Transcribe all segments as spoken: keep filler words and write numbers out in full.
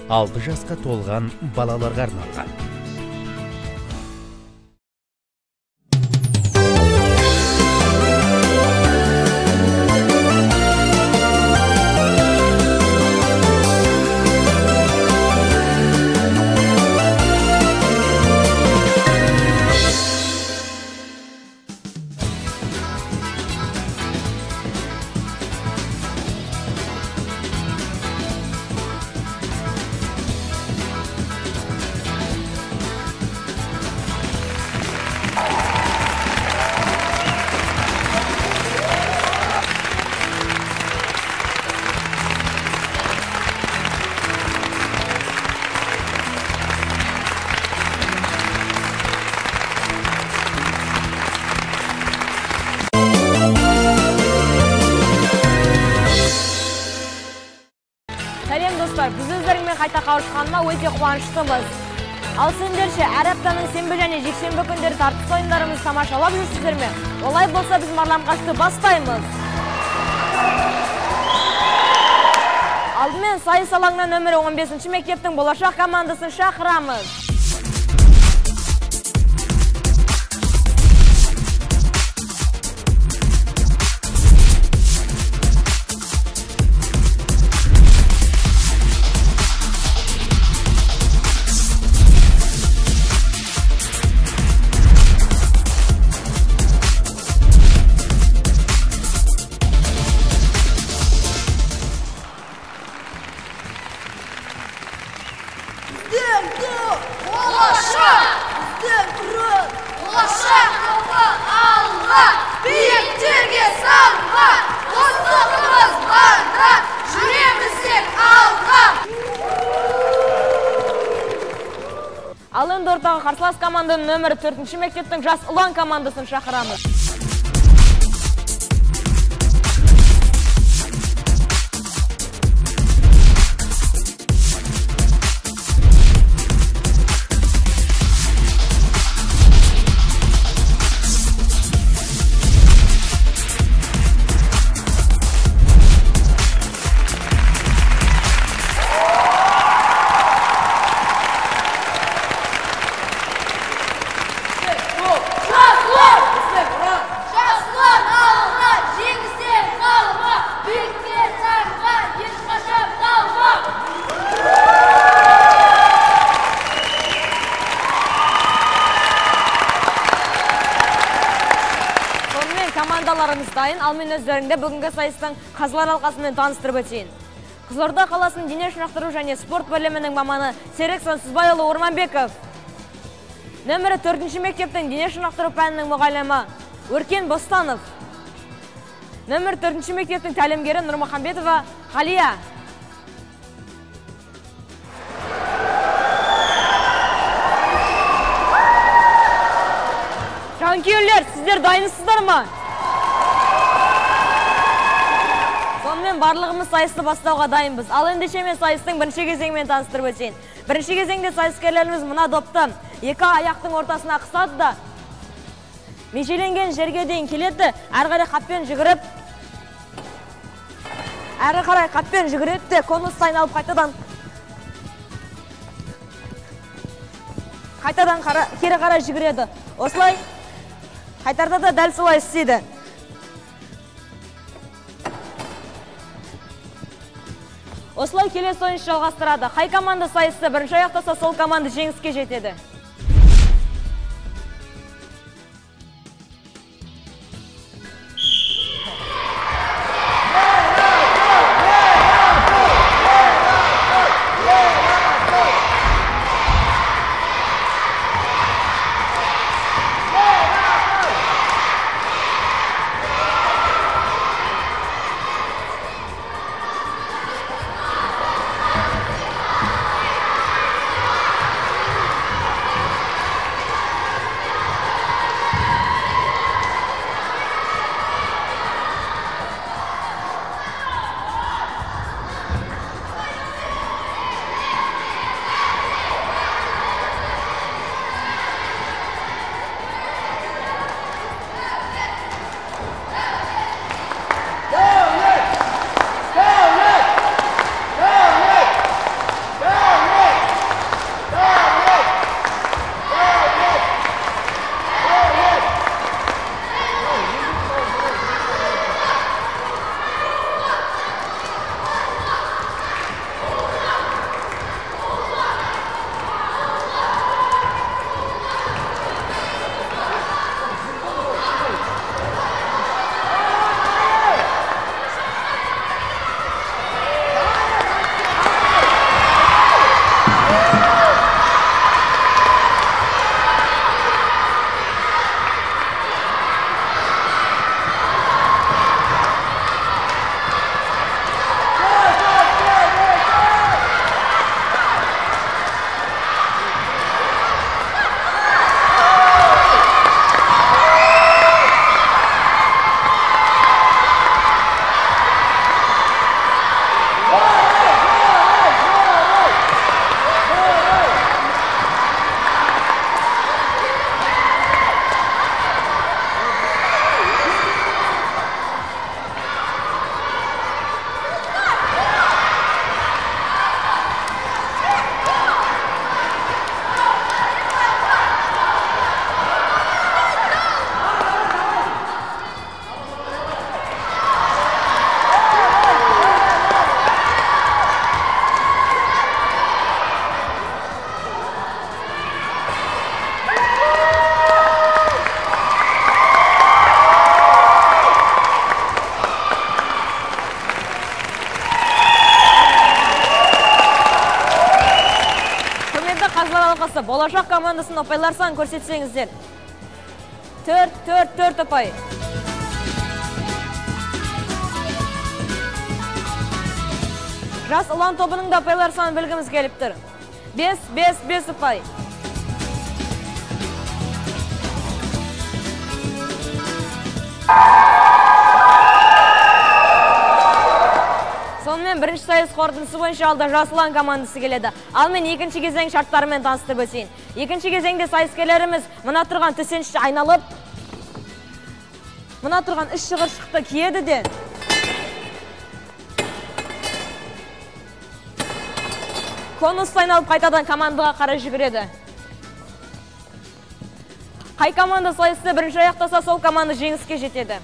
алты жасқа толған балаларға арналған. Сәлем достар, біз өздеріңмен қайта қауышқаныма өте қуаныштымыз. Ал сендерше, әр аптаның сенбі және жексенбі күндері тартыс ойындарымыз тамашалап жүрсіздер ме? Олай болса біз марламқашты бастаймыз. Алдымен сайыс алаңына нөмірі он бесінші мектептің болашақ командасын шақырамыз. Ал енді ортаға қарсылас команданың нөмірі төртінші мектептің жас ұлан командасын шақырамыз. Командаларымыз дайын, ал мен өздеріңді бүгінгі сайыстың қазылар алқасымен таныстырып өтейін. Қызылорда қаласының дене шынықтыру және спорт бөлімінің маманы Серік Сансызбайұлы Орманбеков. Нөмірі төртінші мектептің дене шынықтыру пәнінің мұғалімі Өркен Бостанов. Нөмірі төртінші мектептің тәлімгері Нұрмұхамбетова Қалия. Жанкүйерлер, сіздер дайынсыздар ма? Сонымен барлығымыз сайысты бастауға дайынбыз. Ал ендеше мен сайыстың бірінші кезеңімен таныстырып өтейін. Бірінші кезеңде сайыскерлеріміз мына допты екі аяқтың ортасына қысады да, межеленген жерге дейін келеді, әрі қарай қаппен жүгіріп, әрі қарай қаппен жүгіреді де, конус айналып қайтадан қайтадан кері қарай жүгіреді. Осылай қайтарда да дәл солай істейді. Осылай келесі ойыншы жалғастырады. Қай команда сайысты бірінші аяқтаса, сол команда жеңіске жетеді. алқасы болашақ командасын ұпайлар санын көрсетсеңіздер. төрт, төрт, төрт ұпай. Жас ұлан тобының да ұпайлар санын білгіміз келіп тұр. бес, бес, бес ұпай. Сонымен бірінші сайыс қорытындысы бойынша алда жас ұлан командасы келеді. Ал мен екінші кезең шарттарымен таныстырып өтейін. Екінші кезеңде сайыскерлеріміз мына тұрған төсенішті айналып, мына тұрған үш шығыршықты киеді де конусты айналып қайтадан командаға қарай жүгіреді. Қай команда сайысты бірінші аяқтаса, сол команда жеңіске жетеді.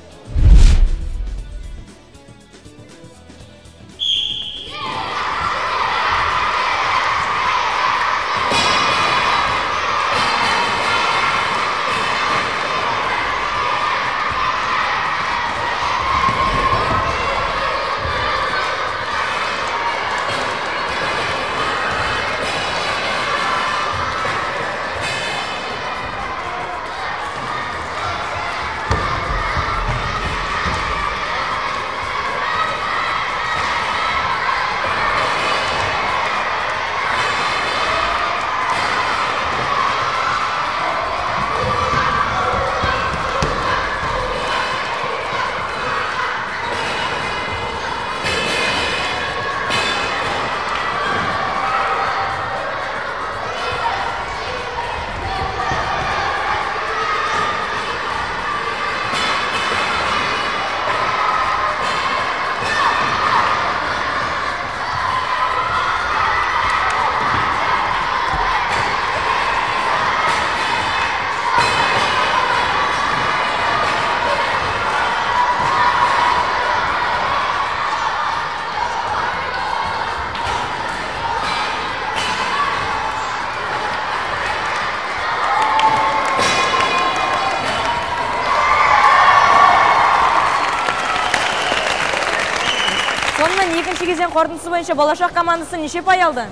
Екінші кезең қорытындысы бойынша болашақ командасы неше ұпай алды?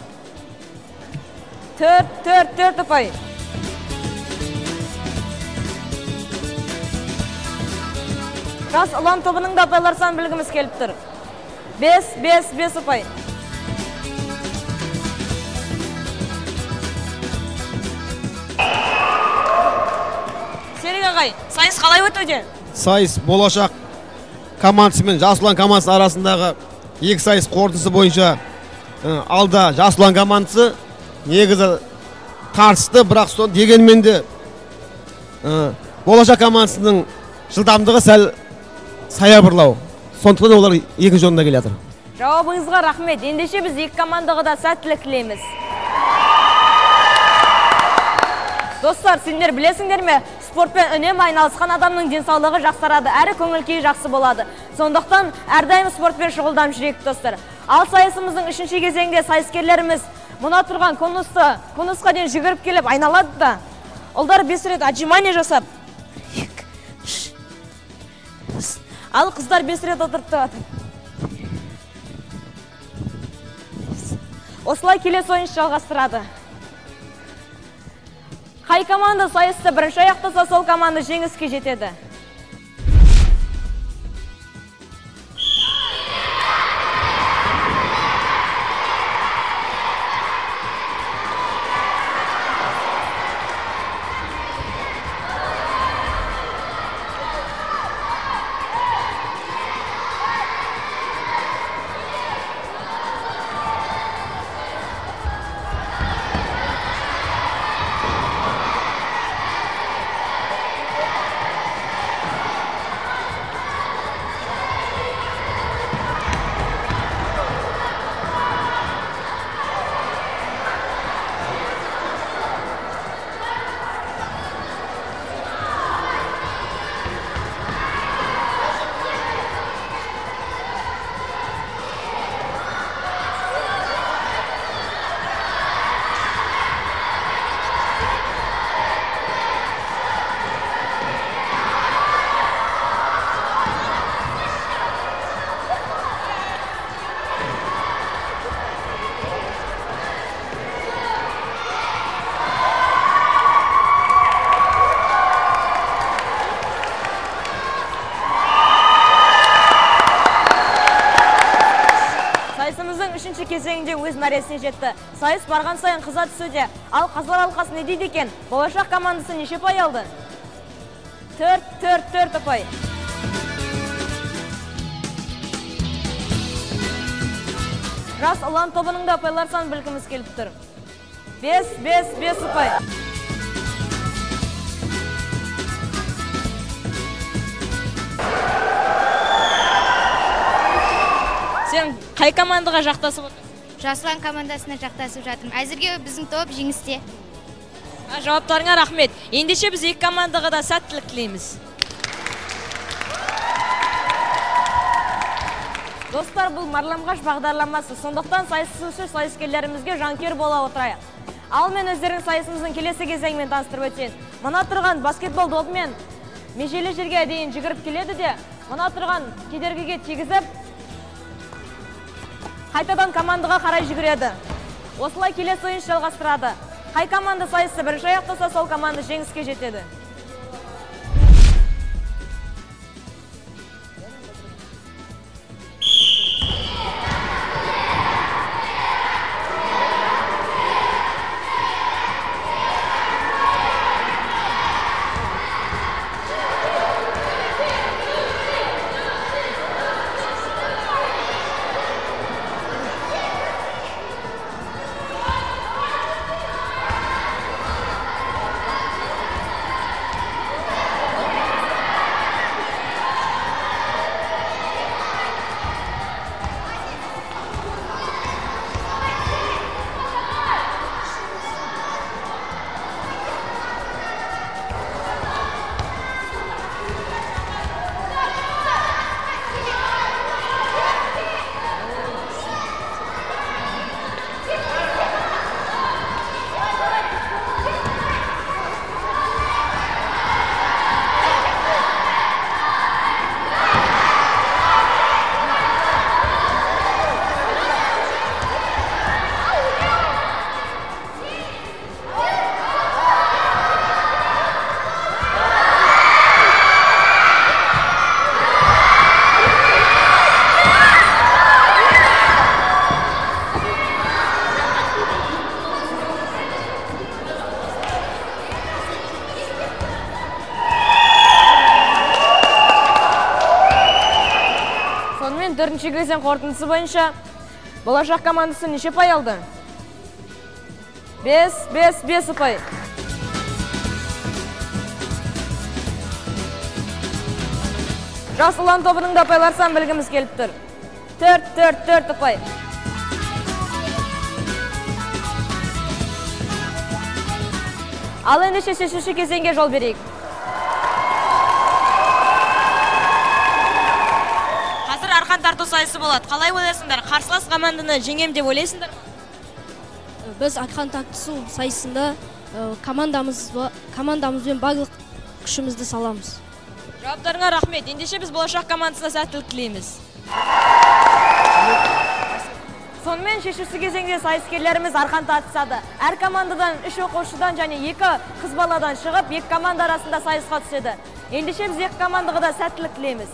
төрт, төрт, төрт ұпай. Жас ұлан тобының да ұпайлар санын білгіміз келіп тұр. бес, бес, бес ұпай. Серік ағай, сайыс қалай өтуде? Сайыс болашақ командасы мен жас ұлан командасы арасындағы екі сайыс қорытындысы бойынша алда жас ұлан командасы негізі тартысты, бірақ сон дегенмен де болашақ командасының жылдамдығы сәл саябырлау. Сондықтан олар екінші орында келе жатыр. Жауабыңызға рахмет. Ендеше біз екі командаға да сәттілік тілейміз. Достар, сендер білесіңдер ме? Спортпен үнемі айналысқан адамның денсаулығы жақсарады, әрі көңіл-күйі жақсы болады. Сондықтан әрдайым спортпен шұғылдам жүрейік, достар. Ал сайысымыздың үшінші кезеңде сайыскерлеріміз мұна тұрған конусты, конусқа дейін жүгіріп келіп айналады да, олар бес рет отжимание жасап, ал қыздар бес рет отырып тұрады. Осылай келесі ойынды жалғастырады. Қай команда сайысты бірінші аяқтаса, сол команда жеңіске жетеді. кезеңінде өз мәресіне жетті. Сайыс барған сайын қыза түсуде. Ал қазылар алқасы не дейді екен? Болашақ командасы неше ұпай алды? төрт төрт төрт ұпай. Жас ұлан тобының да ұпайлар санын білгіміз келіп тұр. бес бес бес ұпай. Сен қай командаға жақтасып отырсың? Жасұлан командасына жақтасып жатырмын. Әзірге біздің топ жеңісте. Жауаптарыңа рахмет. Ендеше біз екі командаға да сәттілік тілейміз. Достар, бұл марламғаш бағдарламасы. Сондықтан сайысушы сайыскерлерімізге жанкер бола отырайық. Ал мен өздерің сайысымыздың келесі кезеңмен таныстырып өтейін. Мына тұрған баскетбол добымен межелі жерге дейін жүгіріп келеді де, мына тұрған кедергіге тигізіп, қайтадан командаға қарай жүгіреді. Осылай келесі ойын жалғастырады. Қай команда сайысы бірінші аяқтаса, сол команда жеңіске жетеді. Төртінші кезең қорытындысы бойынша болашақ командасы неше ұпай алды? бес бес бес ұпай. Жас ұлан тобының да ұпайлар санын білгіміз келіп тұр. төрт төрт төрт ұпай. Ал ендеше шешуші кезеңге жол берейік. Арқан тарту сайысы болады. Қалай ойлайсыңдар? Қарсылас команданы жеңем деп ойлайсыңдар? Біз арқан тарту сайысында командамызбен барлық күшімізді саламыз. Жауаптарыңа рахмет. Ендеше біз болашақ командасына сәттілік тілейміз. Сонымен шешуші кезеңде сайыскерлеріміз арқан тартысады. Әр командадан үш оқушыдан және екі қыз баладан шығып, екі команда арасында сайысқа түседі. Ендеше біз екі командаға да сәттілік тілейміз.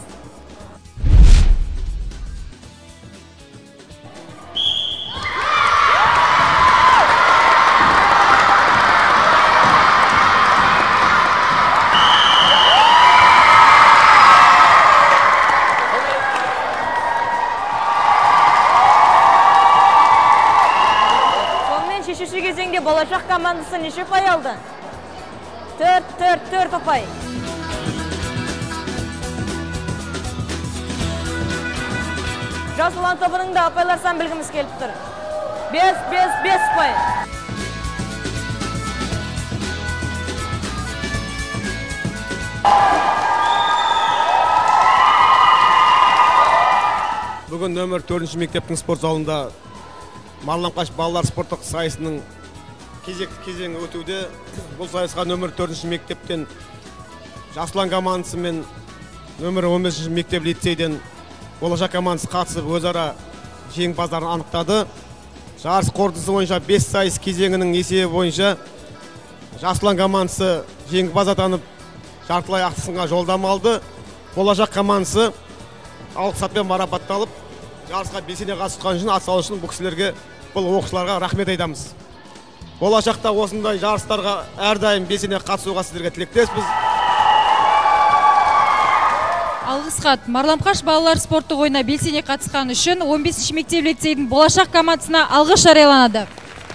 Шешуші кезеңде болашақ командасы неше ұпай алды? төрт төрт төрт ұпай. Жас ұлан тобының да ұпайлар санын білгіміз келіп тұр. бес бес бес ұпай. Бүгін нөмір төртінші мектептің спорт залында Марламқаш балалар спорттық сайысының кезекті кезеңі өтуде. Бұл сайысқа нөмір төртінші мектептен Жасұлан командасы мен нөмір он бесінші мектеп лицейден болашақ командасы қатысып өзара жеңімпаздарын анықтады. Жарыс қорытындысы бойынша бес сайыс кезеңінің есебі бойынша Жасұлан командасы жеңімпаз атанып жартылай ақсынға жолдама алды. Болашақ командасы алғыс хатпен марапатталып жарысқа белсене қатысқан үшін, атсалысқан бұл кісілерге, бұл оқушыларға рахмет айтамыз. Болашақта осындай жарыстарға әрдайым белсене қатысуға сіздерге тілектеспіз. Алғыс хат. Марламқаш балалар спорттық ойынына белсене қатысқан үшін он бесінші мектеп лицейдің болашақ командасына алғыс жарияланады.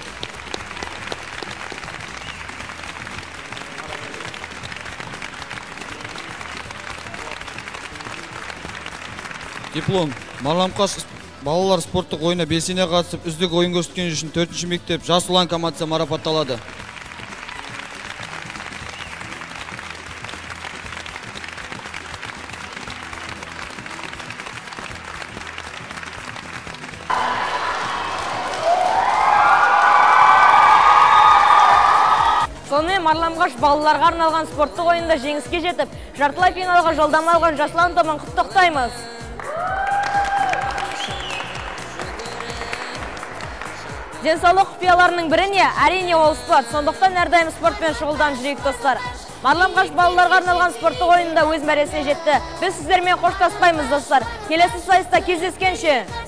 Диплом. Марламқаш балалар спорттық ойына белсене қатысып, үздік ойын көрсеткен үшін төртінші мектеп Жас ұлан командасы марапатталады. Сонымен Марламқаш балаларға арналған спорттық ойында жеңіске жетіп, жартылай финалға жолдама алған Жас ұлан тобын құттықтаймыз. Денсаулық құпияларының біріне әрине ол спорт. Сондықтан әрдайым спортпен шұғылданып жүрейік достар. Марламқаш балаларға арналған спорттық ойында өз мәресіне жетті. Біз сіздермен қоштаспаймыз достар. Келесі сайыста кездескенше.